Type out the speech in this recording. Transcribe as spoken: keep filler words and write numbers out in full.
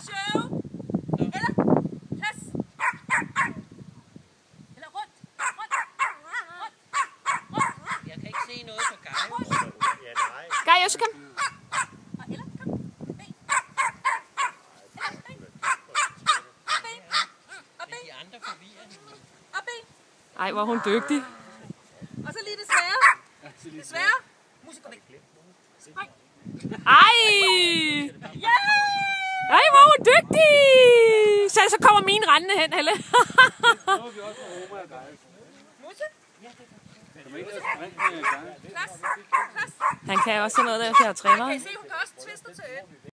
show. Eller plads. Eller rundt. Rundt. Rundt. Rundt. Jeg kan ikke se noget på Gaio. Ja, nej. Gaio, så kom. Og eller kom. Ben. Eller ben. Og ben. Og ben. De andre forvirrer hende. Og ben. Ej, hvor er hun dygtig. Og så lige det svære. Det svære. Musikerbæk. Spring. Ej! Yeah! Ej, hvor er hun dygtig! Så, så kommer min rendende hen, Helle. Musse. Plads. Plads. Han kan også sådan noget, der jeg træner. Okay, se, hun kan også twiste til øen.